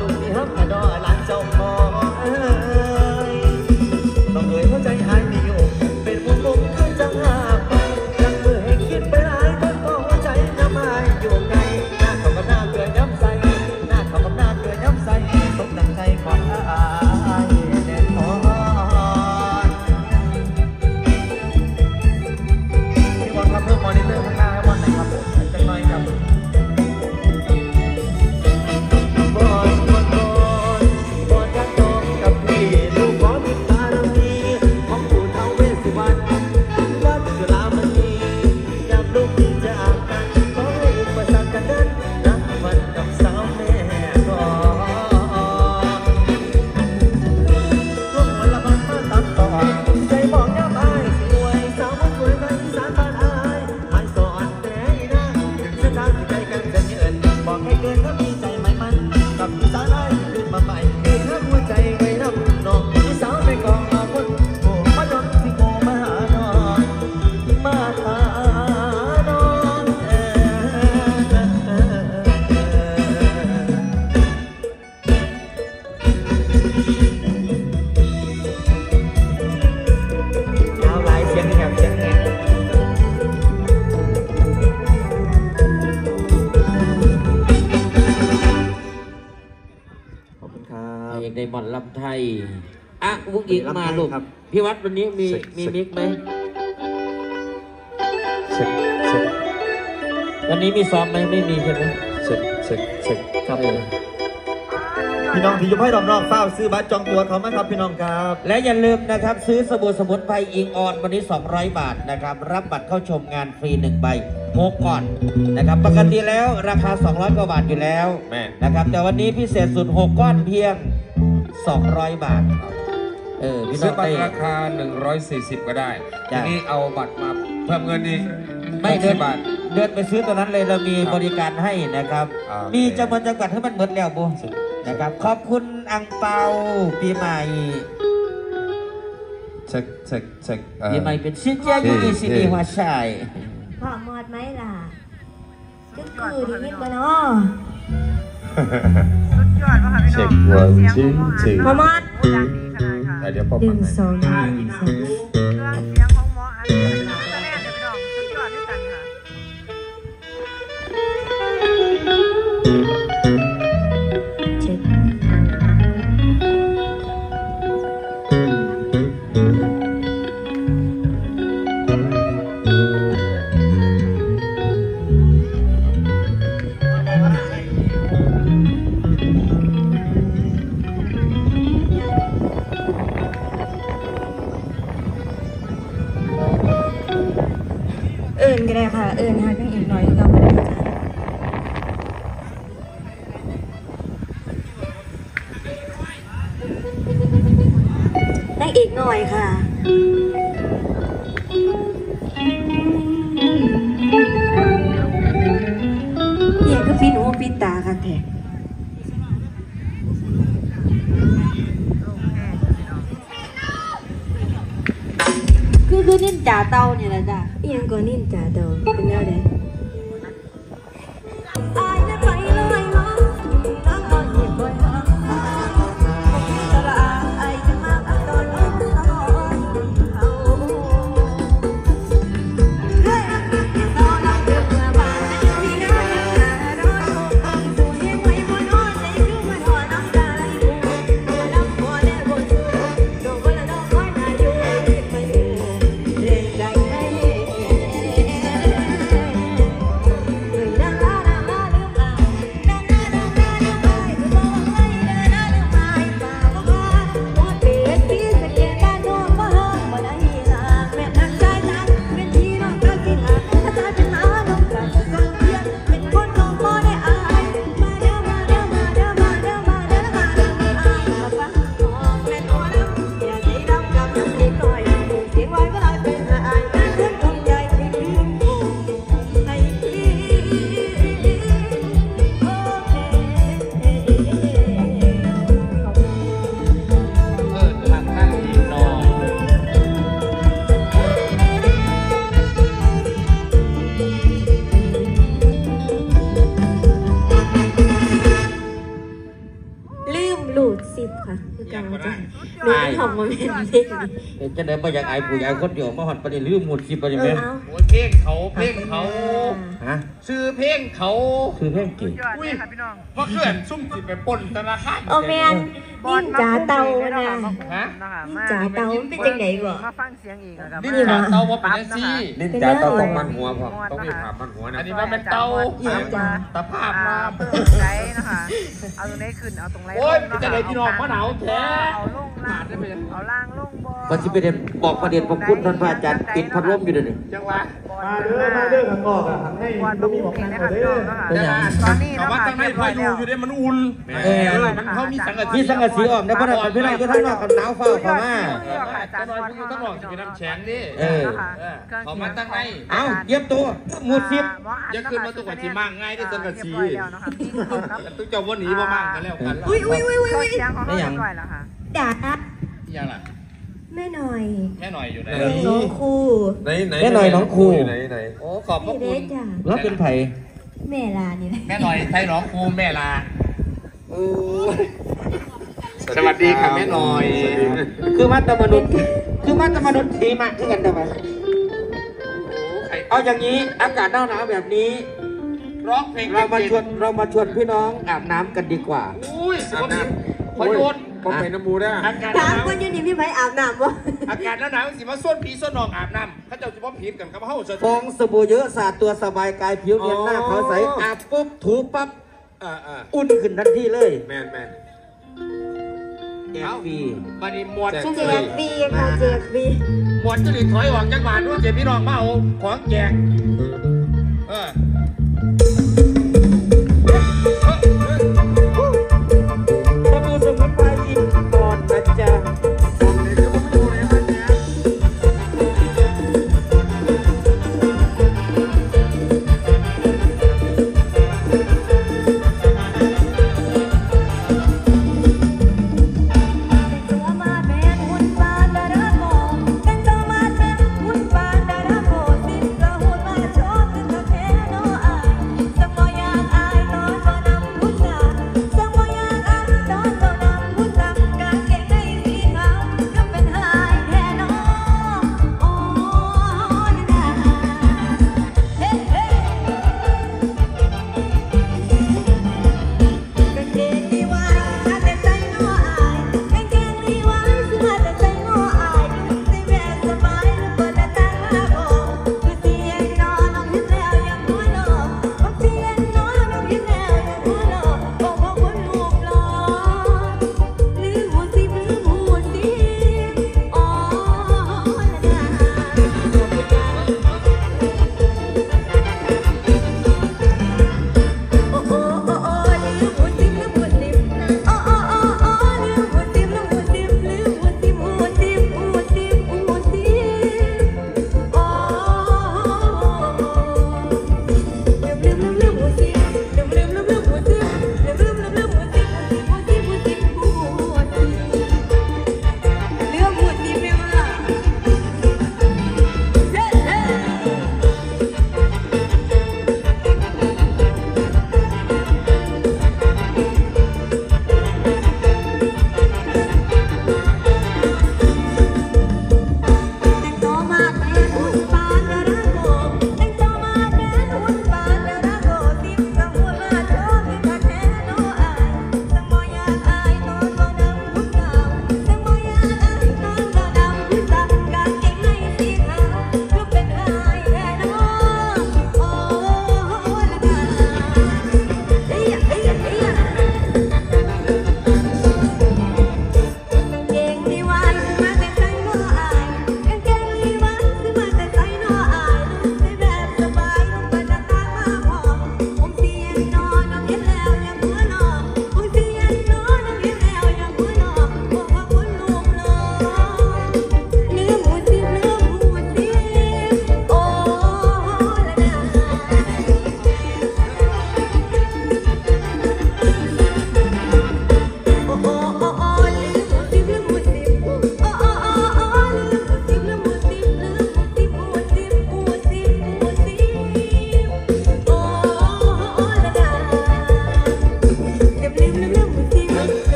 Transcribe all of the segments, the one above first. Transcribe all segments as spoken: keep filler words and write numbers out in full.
ลูกที่ฮักกระดอหลานเจ้าพ่อเอ้ยต้องเอ่ยหัวใจหายมีอยู่เป็นมุมมุมขึ้นจังหาไปยังมือให้คิดไปหลายคนก็หัวใจน้ำมันอยู่ไกลหน้าเขากับหน้าเกลือย้ำใสหน้าเขากับหน้าเกลือย้ำใสสมดังใจก่อนอายแน่นอนพี่บอลครับเพิ่มมอนิเตอร์ข้างหน้าให้บอลหน่อยครับจังหน่อยครับในหม่อนลำไทยอ่ะวุ้งอิงมาลูกพี่วัดวันนี้มีมีมิกไหมวันนี้มีซ้อมไหมไม่มีใช่ไหมเช็คเช็คเช็คครับพี่น้องที่อยู่ให้รอบๆเฝ้าซื้อบัตรจองตั๋วเขาไหมครับพี่น้องครับและอย่าลืมนะครับซื้อสบู่สมุนไพรอิงออนวันนี้สองร้อยบาทนะครับรับบัตรเข้าชมงานฟรีหนึ่งใบพกก่อนนะครับปกติแล้วราคาสองร้อยกว่าบาทอยู่แล้วนะครับแต่วันนี้พิเศษสุดหกก้อนเพียงสองร้อยบาทเออซื้อบัตรราคาหนึ่งร้อยสี่สิบก็ได้ทีนี้เอาบัตรมาเพิ่มเงินอีกไม่เดินบาทเดินไปซื้อตัวนั้นเลยเรามีบริการให้นะครับมีจำนวนจำกัดให้มันหมดแล้วบุนะครับขอบคุณอังเปาปีใหม่เช็คเช็คเช็คปีใหม่เป็นชิ้นเจ้าอยู่ในสิริหัวใจพ่อมอดไหมล่ะจุ๊กคือดีนิดกันเนาะเช็ควันชิ้นชิ้นพ่อมอดแต่เดี๋ยวพ่อดึงสองดึงสองเสียงของหมออันนี้คะแนนเดี๋ยวพี่น้องสุดยอดด้วยกันค่ะเช็คเอิญก็ได้ค่ะเอิญค่ะเพียงอีกหน่อยก็ไม่ได้จ้ะได้อีกหน่อยค่ะเนี่ยก็พี่หนูพี่ตาค่ะแท้คือคือนินจาเตาเนี่ยแหละจ้ะยังก็นินจาเตาเป็นแนวไหนลูดซิบค่ะคือการจะหนูของโมเมนต์นี้เป็นจะได้มาอยากไอ้ผู้ใหญ่คนเดียวมาหอดประเด็นลืมหมดสิบประเด็นเอไหมอเอาโอ้ยเพลงเขาเพลงเขาฮะซื้อเพลงเขาคือเพ่งเก่งยอดเลยค่ะพี่น้องว่าเขื่อนซุ่มสิไปปล้นธนาคารโอแมนนิ่มจ๋าเตานะฮะจ๋าเตาเป็นจังไหนบ่มาฟังเสียงอีกนะครับนี่จ่าเตาว่าเป็นยังซี่ลิ้นจ๋าเตาต้องมันหัวพอต้องมีผ่ามันหัวนะอันนี้ว่าเป็นเตาอย่าจ๋าตะภาพมาเพิ่มใจนะคะเอาตรงนี้ขึ้นเอาตรงไรโอ้ยจะได้พี่น้องมะนาวแท้เอาลงล่างเอาล่างลงบอก็สิประเด็นบอกประเด็นของคุณท่านพระอาจารย์ติดพัดลมอยู่เดี๋ยวนี้จังหวะมาเด้อมาเด้อข้างนอกอ่ะทางในวันบ่บุมีกหมอกนี่นั่งนะคะเด้พี่น้อองนะคะเป็นหยังตอนนี้เขานะว่าคะตั้งในพายุอยู่เนี่ยมันอุ่นเออมันเขามีสังกะมีสีสังกะสีออกนะเพราะนั่นพี่น้องก็ท่านว่ากันหนาวเฝ้าเขามาจะนอนพี่ต้องบอกจะเป็นน้ำแข็งดิเออเขามาตั้งในเอาเย็บตัวหมดสิบอย่าขึ้นมาตัวกว่าที่มั่งง่ายที่สังกะสีเรียบร้อยแล้วนะคะพี่น้องครับตุ้งเจ้าวันนี้บ่มั่งกันแล้วกันอุ้ยอุ้ยอุ้ยเคอุ้รื่อย งเสียงของเขาเรียบร้อยแล้วค่ะจ๋ายังล่ะแม่หน่อยแม่หน่อยอยู่ไหนน้องครูไหนไหนแม่หน่อยน้องครูไหนไหนโอ้ขอบพระพี่คุเด็ณกจ้ะแล้วเป็นไผ่แม่ลานี่แหละแม่หน่อยไทยหนองครูแม่ลาสวัสดีค่ะแม่หน่อยคือมัตตมนุษย์คือมัตตมนุษย์ทีมากที่กันได้ไหมเอาอย่างนี้อากาศหนาวหนาวแบบนี้ร้องเพลงเรามาชวนเรามาชวนพี่น้องอาบน้ำกันดีกว่าอุ้ยสุดยอดพอโยนผมไปน้ำมูได้อากาศหถามนาวคนอยู่นี่พี่ไผอาบน้ำวะอากาศหนาวสิมาส้นผีส้นนองอาบน้ำเขาเจ้าจะมาผีกันกับเฮาเสฟองสบู่เยอะสาดตัวสบายกายผิวเนียนหน้าขาวใสอาบปุ๊บถูปั๊บอ่าอ่าอุ่นขึ้นทันทีเลยแมนแมนแจกฟรีบัดนี้หมวดแจกซุ่มเจ็บปีค่ะเจ็บปีหมวดจะหลีถอยออกจากบ้านด้วยเจ็บพี่น้องมาเอาของแจกเออสบู่สมุนไพรอินก่อนนะจ๊ะตัวมาแม่หุ่นปานดาราโกเป็นตัวมาแม่หุ่นปานดาราโกสิบกระหุ่นมาชอบเป็นกระแพนอ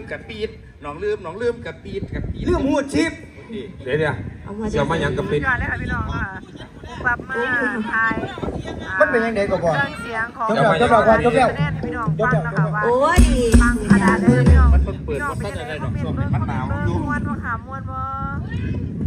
กระปีดน้องลืมน้องลืมกระปีดกระปีดเรื่องหูชิปเดี๋ยวเดี๋ยวเอามาเสียวมายังกระปิดยอดเลยค่ะพี่น้องค่ะกลับมาทายมันเป็นยังไงก็บอกเครื่องเสียงของจบแล้วจบแล้วก่อนจบแล้วแน่พี่น้องฟังนะคะว่าโอ้ยฟังขนาดเลยพี่น้องมันเพิ่งเปิดพี่น้องว่าเป็นตั้งยังไงแต่คอมเมนต์ช่วงเบิ้งนี้คมัอน มหเมนาน วต์เบิ้งอยู่ม้วนบ่ขามม้วนบ่